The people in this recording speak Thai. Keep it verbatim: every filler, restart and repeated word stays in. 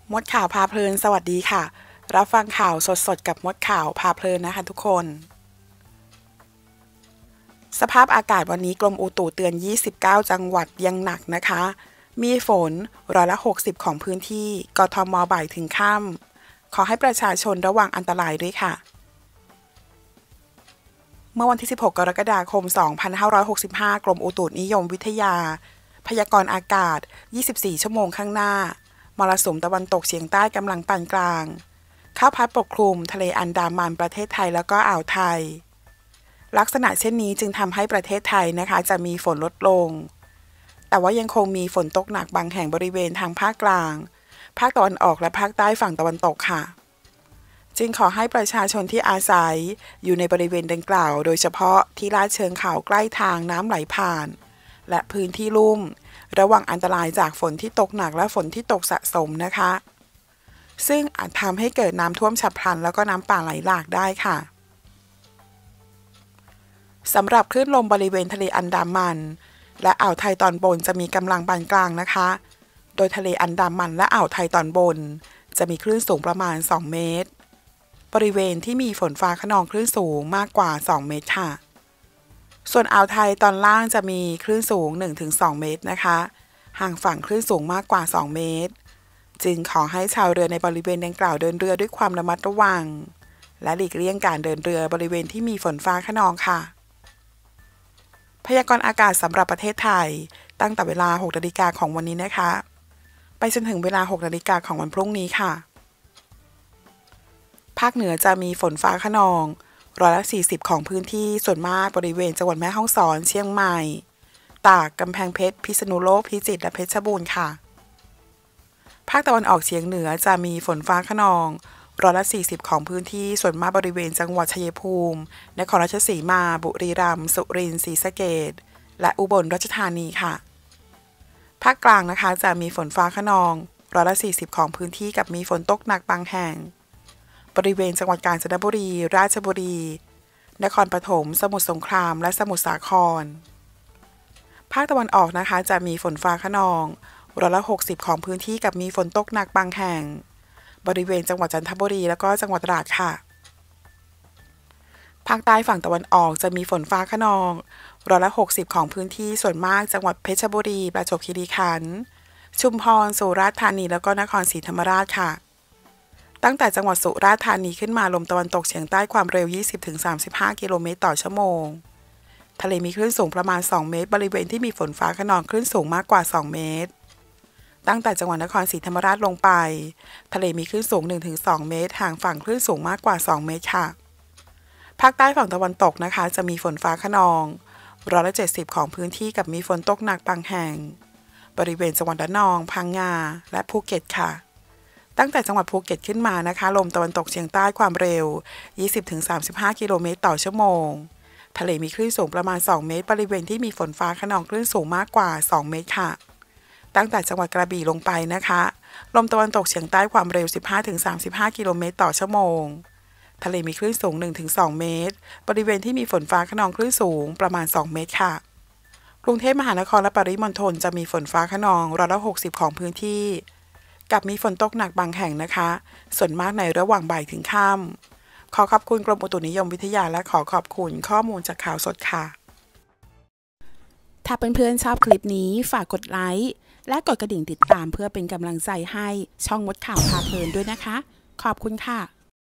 มดข่าวพาเพลินสวัสดีค่ะรับฟังข่าวสดๆกับมดข่าวพาเพลินนะคะทุกคนสภาพอากาศวันนี้กรมอุตุเตือนยี่สิบเก้าจังหวัดยังหนักนะคะมีฝนร้อยละหกสิบของพื้นที่กทมบ่ายถึงค่ำขอให้ประชาชนระวังอันตรายด้วยค่ะเมื่อวันที่สิบหกกรกฎาคมสองพันห้าร้อยหกสิบห้ากรมอุตุนิยมวิทยาพยากรณ์อากาศยี่สิบสี่ชั่วโมงข้างหน้ามรสุมตะวันตกเฉียงใต้กำลังปานกลางเข้าพัดปกคลุมทะเลอันดามันประเทศไทยแล้วก็อ่าวไทยลักษณะเช่นนี้จึงทำให้ประเทศไทยนะคะจะมีฝนลดลงแต่ว่ายังคงมีฝนตกหนักบางแห่งบริเวณทางภาคกลางภาคตะวันออกและภาคใต้ฝั่งตะวันตกค่ะจึงขอให้ประชาชนที่อาศัยอยู่ในบริเวณดังกล่าวโดยเฉพาะที่ลาดเชิงเขาใกล้ทางน้ำไหลผ่านและพื้นที่ลุ่มระวังอันตรายจากฝนที่ตกหนักและฝนที่ตกสะสมนะคะซึ่งอาจทำให้เกิดน้ำท่วมฉับพลันแล้วก็น้ำป่าไหลหลากได้ค่ะสำหรับคลื่นลมบริเวณทะเลอันดามันและอ่าวไทยตอนบนจะมีกำลังปานกลางนะคะโดยทะเลอันดามันและอ่าวไทยตอนบนจะมีคลื่นสูงประมาณสองเมตรบริเวณที่มีฝนฟ้าคะนองคลื่นสูงมากกว่าสองเมตรค่ะส่วนอ่าวไทยตอนล่างจะมีคลื่นสูง หนึ่งถึงสอง เมตรนะคะห่างฝั่งคลื่นสูงมากกว่าสองเมตรจึงขอให้ชาวเรือในบริเวณดังกล่าวเดินเรือด้วยความระมัดระวังและหลีกเลี่ยงการเดินเรือบริเวณที่มีฝนฟ้าคะนองค่ะพยากรณ์อากาศสำหรับประเทศไทยตั้งแต่เวลา หกนาฬิกาของวันนี้นะคะไปจนถึงเวลา หกนาฬิกาของวันพรุ่งนี้ค่ะภาคเหนือจะมีฝนฟ้าคะนองร้อยละสี่สิบของพื้นที่ส่วนมากบริเวณจังหวัดแม่ฮ่องสอนเชียงใหม่ตากกำแพงเพชรพิษณุโลกพิจิตรและเพชรบูรณ์ค่ะภาคตะวันออกเฉียงเหนือจะมีฝนฟ้าคะนองร้อยละสี่สิบของพื้นที่ส่วนมากบริเวณจังหวัดชัยภูมินครราชสีมาบุรีรัมย์สุรินทร์ศรีสะเกษและอุบลราชธานีค่ะภาคกลางนะคะจะมีฝนฟ้าคะนองร้อยละสี่สิบของพื้นที่กับมีฝนตกหนักบางแห่งบริเวณจังหวัดกาญจนบุรีราชบุรีนครปฐมสมุทรสงครามและสมุทรสาครภาคตะวันออกนะคะจะมีฝนฟ้าคะนองร้อยละหกสิบของพื้นที่กับมีฝนตกหนักบางแห่งบริเวณจังหวัดจันทบุรีแล้วก็จังหวัดตราดค่ะภาคใต้ฝั่งตะวันออกจะมีฝนฟ้าคะนองร้อยละหกสิบของพื้นที่ส่วนมากจังหวัดเพชรบุรีประจวบคีรีขันธ์ชุมพรสุราษฎร์ธานีแล้วก็นครศรีธรรมราชค่ะตั้งแต่จังหวัดสุราษฎร์ธานีขึ้นมาลมตะวันตกเฉียงใต้ความเร็ว ยี่สิบถึงสามสิบห้า กิโลเมตรต่อชั่วโมงทะเลมีคลื่นสูงประมาณสองเมตรบริเวณที่มีฝนฟ้าคะนองคลื่นสูงมากกว่าสองเมตรตั้งแต่จังหวัดนครศรีธรรมราชลงไปทะเลมีคลื่นสูง หนึ่งถึงสอง เมตรห่างฝั่งคลื่นสูงมากกว่าสองเมตรค่ะภาคใต้ฝั่งตะวันตกนะคะจะมีฝนฟ้าคะนองร้อยละเจ็ดสิบของพื้นที่กับมีฝนตกหนักบางแห่งบริเวณจังหวัดระนองพังงาและภูเก็ตค่ะตั้งแต่จังหวัดภูเก็ตขึ้นมานะคะลมตะวันตกเฉียงใต้ความเร็ว ยี่สิบถึงสามสิบห้า กิโลเมตรต่อชั่วโมงทะเลมีคลื่นสูงประมาณสองเมตรบริเวณที่มีฝนฟ้าคะนองคลื่นสูงมากกว่าสองเมตรค่ะตั้งแต่จังหวัดกระบี่ลงไปนะคะลมตะวันตกเฉียงใต้ความเร็ว สิบห้าถึงสามสิบห้า กิโลเมตรต่อชั่วโมงทะเลมีคลื่นสูง หนึ่งถึงสอง เมตรบริเวณที่มีฝนฟ้าคะนองคลื่นสูงประมาณสองเมตรค่ะกรุงเทพมหานครและปริมณฑลจะมีฝนฟ้าคะนองร้อยละหกสิบของพื้นที่กับมีฝนตกหนักบางแห่งนะคะส่วนมากในระหว่างบ่ายถึงค่ำขอขอบคุณกรมอุตุนิยมวิทยาและขอขอบคุณข้อมูลจากข่าวสดค่ะถ้าเพื่อนๆชอบคลิปนี้ฝากกดไลค์และกดกระดิ่งติดตามเพื่อเป็นกำลังใจให้ช่องมดข่าวพาเพลินด้วยนะคะขอบคุณค่ะ